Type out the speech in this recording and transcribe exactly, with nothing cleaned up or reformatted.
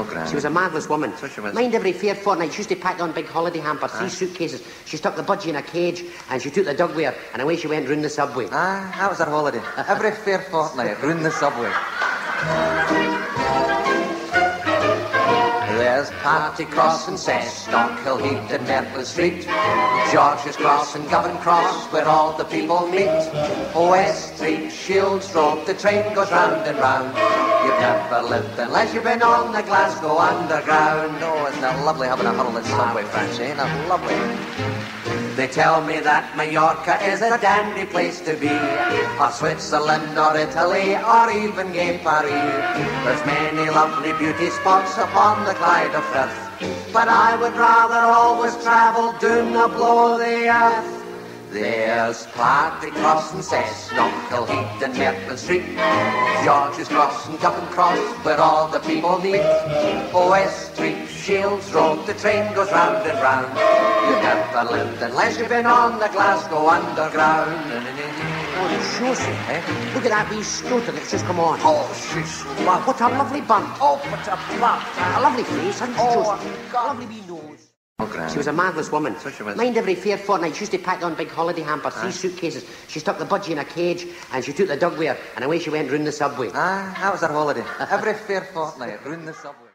grand. She was a marvellous woman. So she was. Mind every fair fortnight, she used to pack on big holiday hampers, three Aye. suitcases. She stuck the budgie in a cage, and she took the dog with her, and away she went round the subway. Ah, that was her holiday. Every fair fortnight, round the subway. There's Party Cross and Cess, Stockhill Heath and Merton Street, George's Cross and Govan Cross, where all the people meet. West Street, Shields Road, the train goes round and round. You've never lived unless you've been on the Glasgow Underground. Oh, isn't it lovely having a huddle in subway, French, ain't it lovely? They tell me that Mallorca is a dandy place to be, or Switzerland, or Italy, or even gay Paris. There's many lovely beauty spots upon the Clyde of Firth, but I would rather always travel down the blow of the earth. There's Party Cross and Cess, Knockhill Heath and Merton Street, George's Cross and Govan Cross, where all the people meet. West Street, Shields Road, the train goes round and round. You've never lived unless you've been on the Glasgow Underground. Oh, it shows you. Eh? Look at that wee scooter that's just come on. Oh, she's lovely. What a lovely bum. Oh, what a butt. A lovely face, hasn't she, Oh, Joseph? God. A lovely wee nose. Oh, grand. She was a marvellous woman. So she was. Mind every fair fortnight, she used to pack on big holiday hampers, three Aye. suitcases. She stuck the budgie in a cage, and she took the dog with her, and away she went round the subway. Ah, that was her holiday. Every fair fortnight, round the subway.